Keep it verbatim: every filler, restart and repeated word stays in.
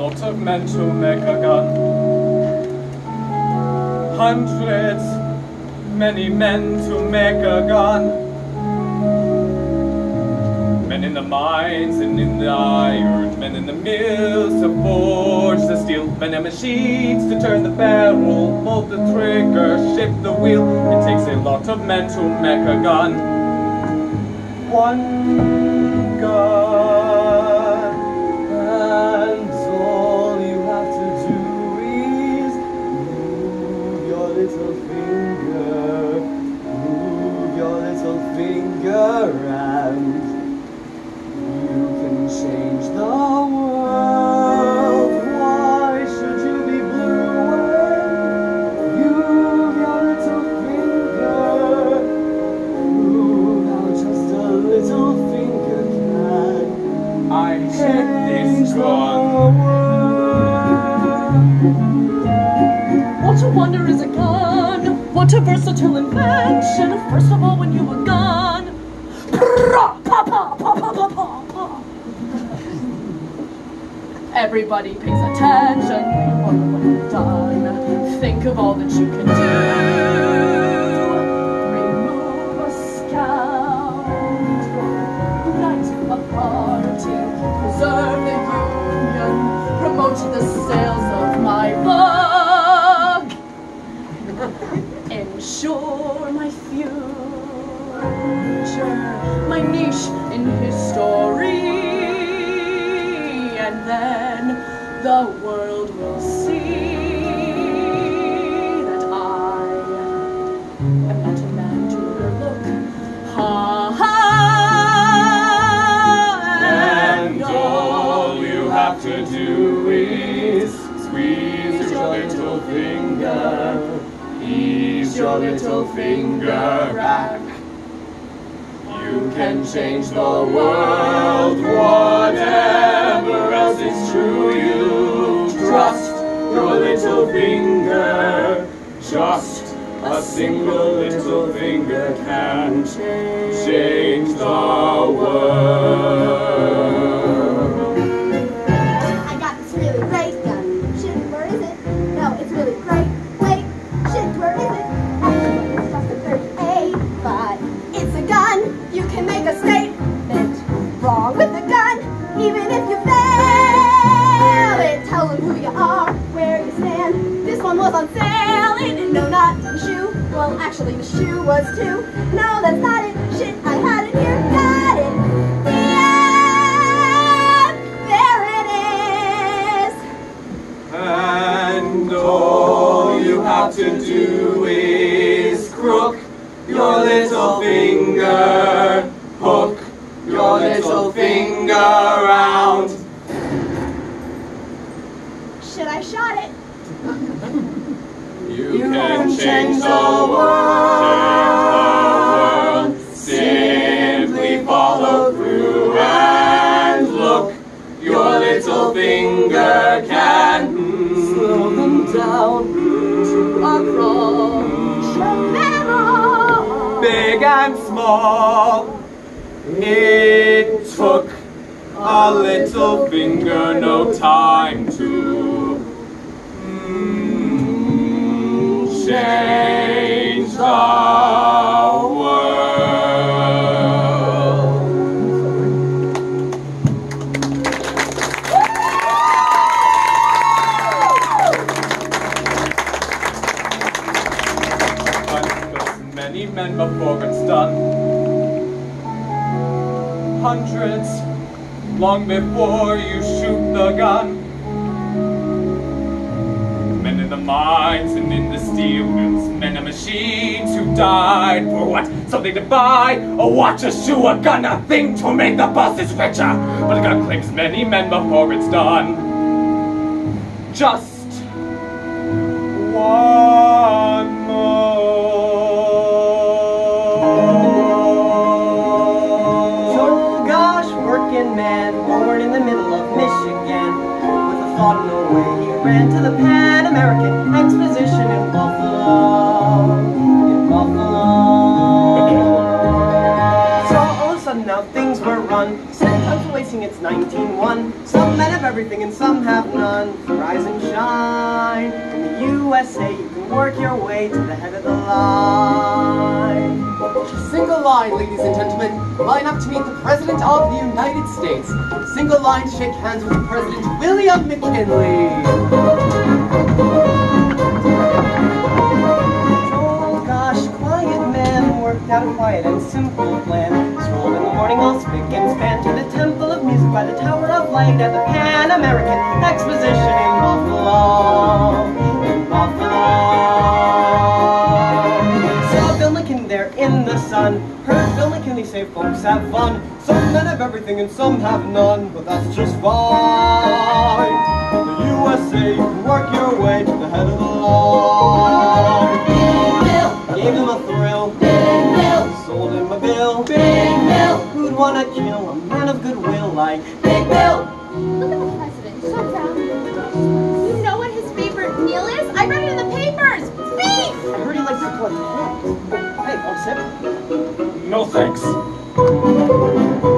lot of men to make a gun. Hundreds, many men to make a gun. Men in the mines and in the iron, men in the mills to forge the steel, men in machines to turn the barrel, mold the trigger, shape the wheel. It takes a lot of men to make a gun. One gun, and all you have to do is move your little finger, move your little finger and change the world. Why should you be blue? Move your little finger. Move out just a little finger can. I hate this gun. What a wonder is a gun. What a versatile invention. First of all, when you were gone. Everybody pays attention when you're done. Think of all that you can do. Remove a scoundrel, unite a party, preserve the union, promote the sales of my book, ensure my future, my niche in history. And then the world will see that I am not a man to overlook. Ha ha! And all you have to do is squeeze your little finger, ease your little finger back. You can change the world, whatever else is true. You trust your little finger. Just a single little finger can change the world. I got this really great gun. Shit, where is it? No, it's really great. Wait, shit, where is it? Actually, it's just a thirty-eight, but it's a gun. You can make a statement wrong with the gun, even if you fail it. Tell them who you are, where you stand. This one was on sale, and no, not the shoe. Well, actually, the shoe was too. No, that's not it. Shit, I had it here. Got it. Yeah, there it is. And all you have to do is crook your little finger, hook your little finger round. Shit, I shot it. You, you can change the world, simply follow through and look. Your little finger can slow them down to a crawl. Big and small, it took a little finger no time to mm, change the world. Many men before it's done. Hundreds, long before you shoot the gun. Men in the mines and in the steel mills, men in machines who died for what? Something to buy, a watch, a shoe, a gun, a thing to make the bosses richer. But a gun claims many men before it's done. Just one more. Man born in the middle of Michigan, with a thought in a way he ran to the Pan American Exposition in Buffalo, in Buffalo. So all of a sudden now things were run, seven times wasting it's nineteen one. Some men have have everything and some have none. Rise and shine. In the U S A, you can work your way to the head of the line. Single line, ladies and gentlemen. Line up to meet the President of the United States. Single line to shake hands with President William McKinley. Czolgosz, quiet man, worked out a quiet and simple plan. Strolled in the morning all spick and span to the Temple of Music by the Tower of Light at the Pan American Exposition in Buffalo. In Buffalo. Saw Bill McKinley there in the sun. Heard Bill McKinley say folks have fun. Some men have everything and some have none, but that's just fine. In the U S A, you can work your way to the head of the line. Big Bill gave him a thrill. Big Bill sold him a bill. Big Bill, who'd wanna kill a man of goodwill like Big Bill? Look at the president, so proud. You know what his favorite meal is? I read it in the papers. Beef! I heard he likes to play. Hey, want a sip? No thanks.